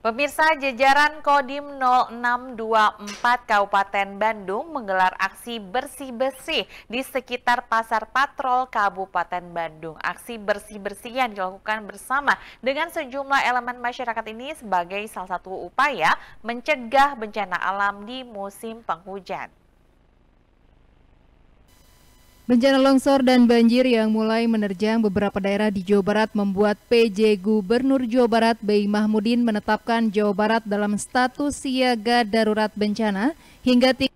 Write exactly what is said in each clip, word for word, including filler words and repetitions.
Pemirsa, jajaran Kodim nol enam dua empat Kabupaten Bandung menggelar aksi bersih-bersih di sekitar Pasar Patrol Kabupaten Bandung. Aksi bersih-bersih yang dilakukan bersama dengan sejumlah elemen masyarakat ini sebagai salah satu upaya mencegah bencana alam di musim penghujan. Bencana longsor dan banjir yang mulai menerjang beberapa daerah di Jawa Barat membuat P J Gubernur Jawa Barat B I Mahmudin menetapkan Jawa Barat dalam status siaga darurat bencana hingga tiga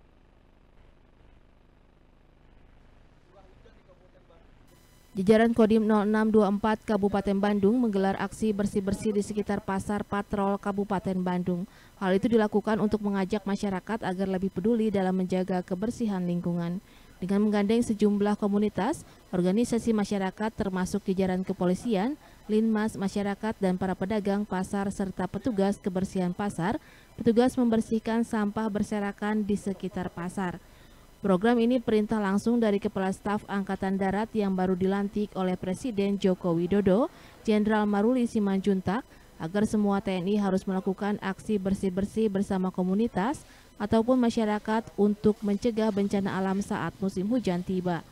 Jajaran Kodim nol enam dua empat Kabupaten Bandung menggelar aksi bersih-bersih di sekitar Pasar Patrol Kabupaten Bandung. Hal itu dilakukan untuk mengajak masyarakat agar lebih peduli dalam menjaga kebersihan lingkungan. Dengan menggandeng sejumlah komunitas, organisasi masyarakat termasuk jajaran kepolisian, linmas masyarakat dan para pedagang pasar serta petugas kebersihan pasar, petugas membersihkan sampah berserakan di sekitar pasar. Program ini perintah langsung dari Kepala Staf Angkatan Darat yang baru dilantik oleh Presiden Joko Widodo, Jenderal Maruli Simanjuntak, agar semua T N I harus melakukan aksi bersih-bersih bersama komunitas ataupun masyarakat untuk mencegah bencana alam saat musim hujan tiba.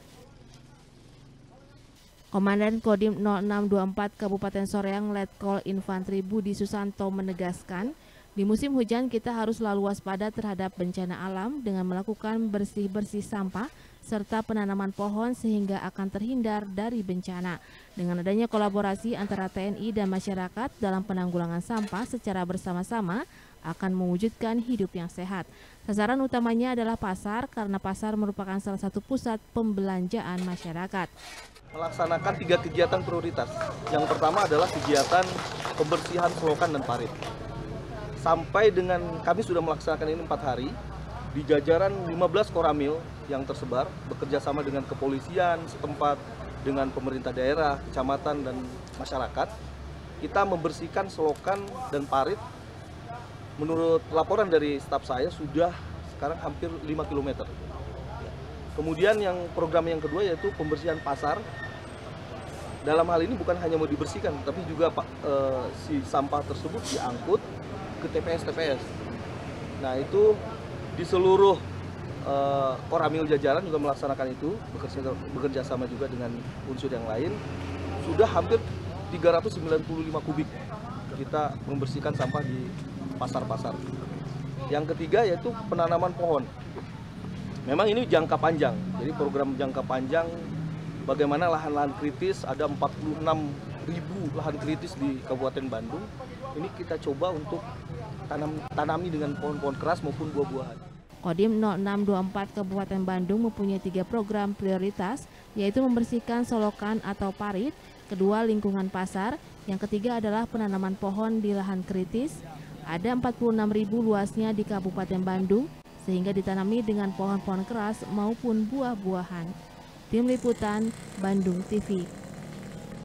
Komandan Kodim nol enam dua empat Kabupaten Soreang Letkol Infantri Budi Susanto menegaskan, di musim hujan kita harus selalu waspada terhadap bencana alam dengan melakukan bersih-bersih sampah serta penanaman pohon sehingga akan terhindar dari bencana. Dengan adanya kolaborasi antara T N I dan masyarakat dalam penanggulangan sampah secara bersama-sama akan mewujudkan hidup yang sehat. Sasaran utamanya adalah pasar karena pasar merupakan salah satu pusat pembelanjaan masyarakat. Melaksanakan tiga kegiatan prioritas. Yang pertama adalah kegiatan pembersihan selokan dan parit. Sampai dengan kami sudah melaksanakan ini empat hari, di jajaran lima belas koramil yang tersebar, bekerja sama dengan kepolisian setempat, dengan pemerintah daerah, kecamatan, dan masyarakat, kita membersihkan selokan dan parit. Menurut laporan dari staf saya sudah sekarang hampir lima kilometer. Kemudian yang program yang kedua yaitu pembersihan pasar. Dalam hal ini bukan hanya mau dibersihkan, tapi juga e, si sampah tersebut diangkut ke T P S T P S. Nah itu di seluruh e, koramil jajaran juga melaksanakan itu, bekerja, bekerja sama juga dengan unsur yang lain. Sudah hampir tiga ratus sembilan puluh lima kubik kita membersihkan sampah di pasar-pasar. Yang ketiga yaitu penanaman pohon. Memang ini jangka panjang, jadi program jangka panjang bagaimana lahan-lahan kritis, ada empat puluh enam ribu lahan kritis di Kabupaten Bandung. Ini kita coba untuk tanam, tanami dengan pohon-pohon keras maupun buah-buahan. Kodim nol enam dua empat Kabupaten Bandung mempunyai tiga program prioritas, yaitu membersihkan solokan atau parit, kedua lingkungan pasar, yang ketiga adalah penanaman pohon di lahan kritis. Ada empat puluh enam ribu luasnya di Kabupaten Bandung, sehingga ditanami dengan pohon-pohon keras maupun buah-buahan. Tim Liputan, Bandung T V.